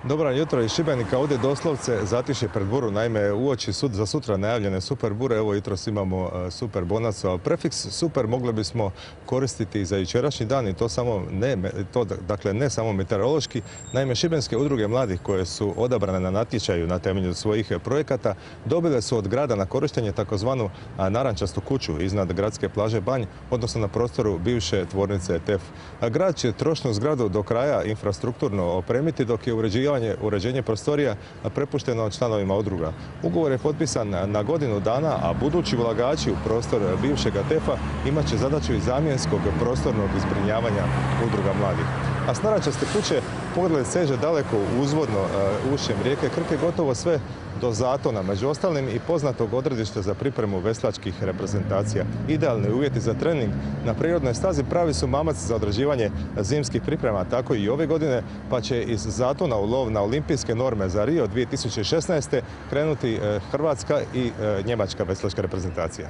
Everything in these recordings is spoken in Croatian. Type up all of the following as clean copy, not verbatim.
Dobro jutro iz Šibenika, ovdje doslovce zatišje pred buru, naime uoči za sutra najavljene super bure, evo jutros imamo super bonaca. Prefiks super mogli bismo koristiti i za jučerašnji dan i to ne samo meteorološki. Naime, šibenske udruge mladih koje su odabrane na natječaju na temelju svojih projekata dobile su od grada na korištenje takozvanu narančastu kuću iznad gradske plaže Banj, odnosno na prostoru bivše tvornice TEF. Grad će trošnu zgradu do kraja infrastrukturno opremiti, dok je uređenje prostorija prepušteno članovima udruga. Ugovor je potpisan na godinu dana, a budući ulagači u prostor bivšega TEF-a imat će zadaću i zamjenskog prostornog zbrinjavanja udruga mladih. A s narančaste kuće pogled seže daleko uzvodno ušćem rijeke Krke, gotovo sve do Zatona, među ostalim i poznatog odredišta za pripremu veslačkih reprezentacija. Idealni uvjeti za trening na prirodnoj stazi pravi su mamac za odrađivanje zimskih priprema, tako i ove godine, pa će iz Zatona u lov na olimpijske norme za Rio 2016. krenuti hrvatska i njemačka veslačka reprezentacija.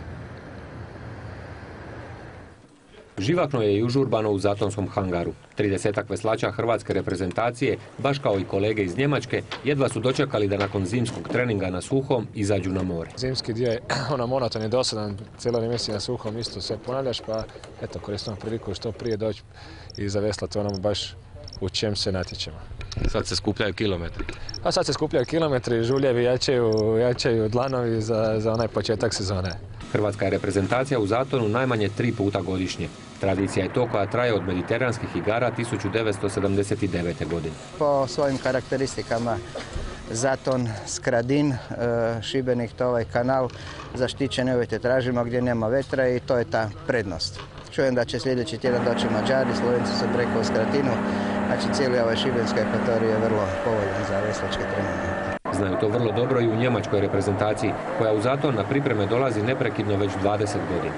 Živahno je i užurbano u zatonskom hangaru. 30-ak veslača hrvatske reprezentacije, baš kao i kolege iz Njemačke, jedva su dočekali da nakon zimskog treninga na suhom izađu na more. Zimski dio je monoton i dosadan, cijelo vrijeme si na suhom isto sve ponavljaš, pa eto, koristimo priliku što prije doći i zaveslati onamo baš u čem se natječemo. Sad se skupljaju kilometri. A sad se skupljaju kilometri, žuljevi jačaju dlanovi za onaj početak sezone. Hrvatska je reprezentacija u Zatonu najmanje 3 puta godišnje. Tradicija je to koja traje od mediteranskih igara 1979. godine. Po svojim karakteristikama Zaton, Skradin, Šibenik, to ovaj kanal, zaštićene uvjete tražimo gdje nema vetra i to je ta prednost. Čujem da će sljedeći tjedan doći Mađari, Slovenci su preko u Skradinu, znači cijeli ovaj šibenski ekvatorij je vrlo povoljan za veslačke treninge. Znaju to vrlo dobro i u njemačkoj reprezentaciji, koja u Zaton na pripreme dolazi neprekidno već 20 godina.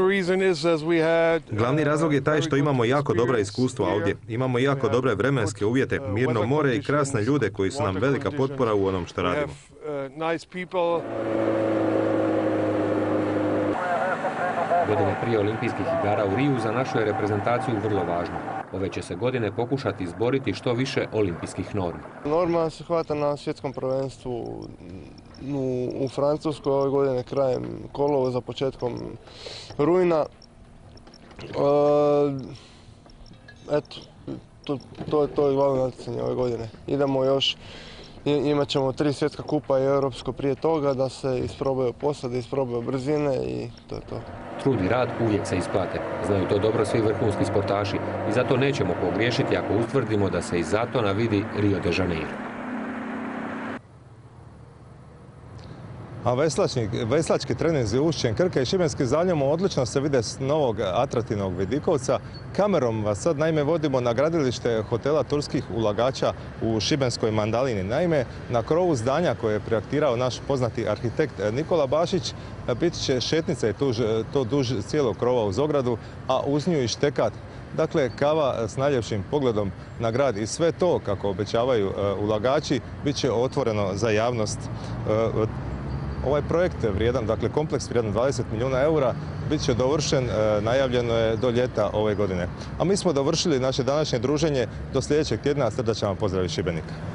Glavni razlog je taj što imamo jako dobra iskustva ovdje. Imamo jako dobre vremenske uvjete, mirno more i krasne ljude koji su nam velika potpora u onom što radimo. Godine prije olimpijskih igara u Riju za našu je reprezentaciju vrlo važno. Ove će se godine pokušati izboriti što više olimpijskih normi. Norma se hvata na svjetskom prvenstvu u Francuskoj ove godine krajem kolovoza, početkom rujna. Eto, to je glavno natjecanje ove godine. Idemo još, imat ćemo 3 svjetska kupa i europsko prije toga, da se isprobaju posade, isprobaju brzine i to je to. Trud i rad uvijek se isplate. Znaju to dobro svi vrhunski sportaši i zato nećemo pogriješiti ako utvrdimo da se iz Zatona vidi Rio de Janeiro. A veslački treninzi ušćem Krke i Šibenskim zaljevom odlično se vide s novog atraktivnog vidikovca. Kamerom vas sad naime vodimo na gradilište hotela turskih ulagača u šibenskoj Mandalini. Naime, na krovu zdanja koje je projektirao naš poznati arhitekt Nikola Bašić bit će šetnica i to duž cijelog krova uz ogradu, a uz nju i štekat. Dakle, kava s najljepšim pogledom na grad i sve to, kako obećavaju ulagači, bit će otvoreno za javnost. Ovaj projekt vrijedan, dakle kompleks vrijedan 20 milijuna eura, bit će dovršen, najavljeno je do ljeta ove godine. A mi smo dovršili naše današnje druženje, do sljedećeg tjedna, srdačan vam pozdrav iz Šibenika.